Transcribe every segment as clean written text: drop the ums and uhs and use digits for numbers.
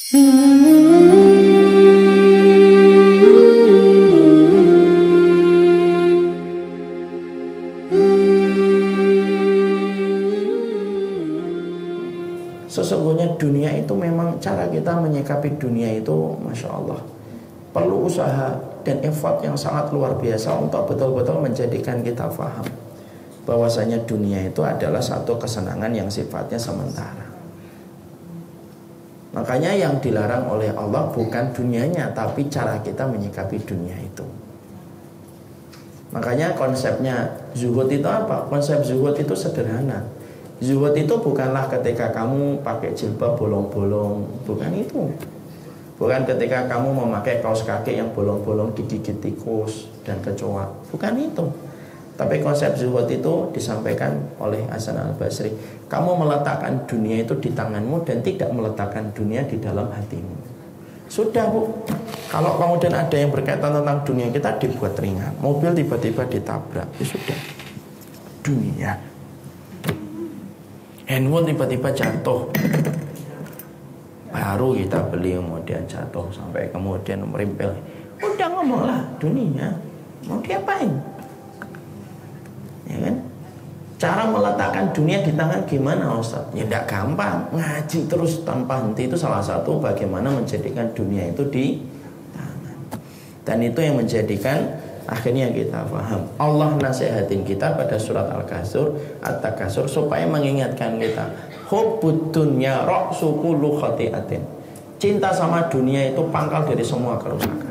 Sesungguhnya dunia itu memang cara kita menyikapi dunia itu, Masya Allah, perlu usaha dan effort yang sangat luar biasa untuk betul-betul menjadikan kita faham bahwasanya dunia itu adalah satu kesenangan yang sifatnya sementara. Makanya yang dilarang oleh Allah bukan dunianya, tapi cara kita menyikapi dunia itu. Makanya konsepnya zuhud itu apa? Konsep zuhud itu sederhana. Zuhud itu bukanlah ketika kamu pakai jilbab bolong-bolong, bukan itu. Bukan ketika kamu memakai kaos kaki yang bolong-bolong digigit tikus dan kecoa, bukan itu. Tapi konsep zuhud itu disampaikan oleh Hasan Al-Basri. Kamu meletakkan dunia itu di tanganmu dan tidak meletakkan dunia di dalam hatimu. Sudah, Bu. Kalau kemudian ada yang berkaitan tentang dunia, kita dibuat ringan. Mobil tiba-tiba ditabrak, ya sudah. Dunia. Handphone tiba-tiba jatuh, baru kita beli kemudian jatuh sampai kemudian merimpel. Udah ngomonglah dunia, mau diapain? Ya kan? Cara meletakkan dunia di tangan gimana, Ustaz? Ya tidak gampang. Ngaji terus tanpa henti itu salah satu bagaimana menjadikan dunia itu di tangan. Dan itu yang menjadikan akhirnya kita paham. Allah nasihatin kita pada surat At-Takasur supaya mengingatkan kita, hubbud dunya ra'su kullu khati'atin. Cinta sama dunia itu pangkal dari semua kerusakan.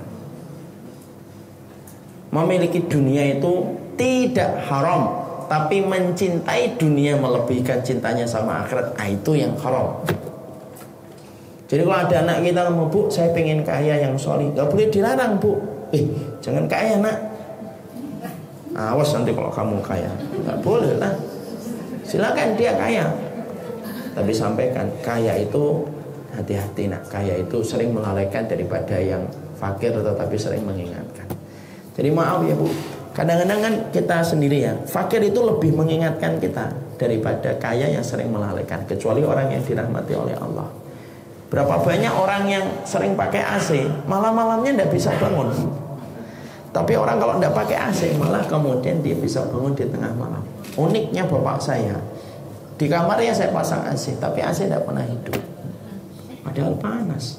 Memiliki dunia itu tidak haram, tapi mencintai dunia melebihkan cintanya sama akhirat, itu yang haram. Jadi kalau ada anak kita ngomong, Bu, saya pengen kaya yang solih, gak boleh dilarang, Bu. Jangan kaya, nak. Awas nanti kalau kamu kaya. Gak boleh lah. Silakan dia kaya, tapi sampaikan kaya itu hati-hati, nak. Kaya itu sering melalaikan daripada yang fakir, tetapi sering mengingatkan. Jadi maaf ya, Bu, kadang-kadang kan kita sendiri ya, fakir itu lebih mengingatkan kita daripada kaya yang sering melalaikan. Kecuali orang yang dirahmati oleh Allah. Berapa banyak orang yang sering pakai AC, malam-malamnya tidak bisa bangun. Tapi orang kalau tidak pakai AC, malah kemudian dia bisa bangun di tengah malam. Uniknya bapak saya, di kamarnya saya pasang AC, tapi AC tidak pernah hidup, padahal panas.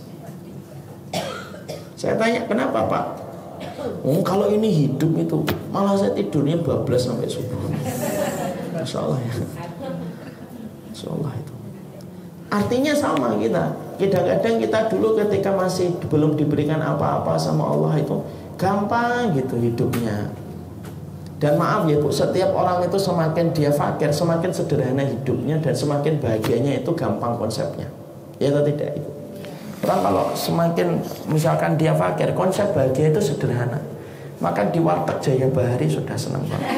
Saya tanya, kenapa, Pak? Kalau ini hidup itu, malah saya tidurnya bablas sampai subuh. Masya Allah ya. Masya Allah itu. Artinya sama kita. Kadang-kadang kita dulu ketika masih belum diberikan apa-apa sama Allah itu gampang gitu hidupnya. Dan maaf ya, Bu, setiap orang itu semakin dia fakir, semakin sederhana hidupnya dan semakin bahagianya itu gampang konsepnya. Ya atau tidak itu? Orang kalau semakin misalkan dia fakir, konsep bahagia itu sederhana. Maka di warteg Jaya Bahari sudah senang banget.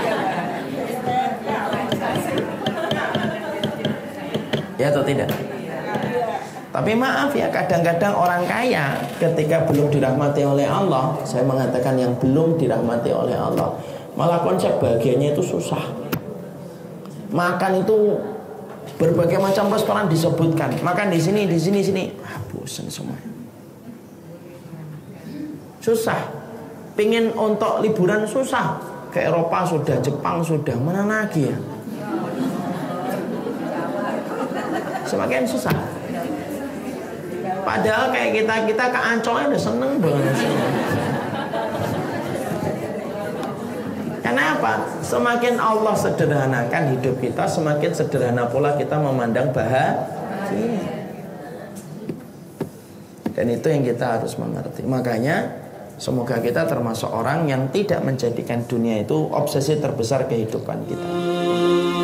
Ya atau tidak? Tapi maaf ya, kadang-kadang orang kaya ketika belum dirahmati oleh Allah, saya mengatakan yang belum dirahmati oleh Allah, malah konsep bahagianya itu susah. Makan itu berbagai macam restoran disebutkan, makan di sini, bosan semua. Susah. Pengen untuk liburan susah. Ke Eropa sudah, Jepang sudah, mana lagi ya? Semakin susah. Padahal kayak kita ke Ancol udah seneng banget. Kenapa? Semakin Allah sederhanakan hidup kita, semakin sederhana pula kita memandang bahagia. Dan itu yang kita harus mengerti. Makanya semoga kita termasuk orang yang tidak menjadikan dunia itu obsesi terbesar kehidupan kita.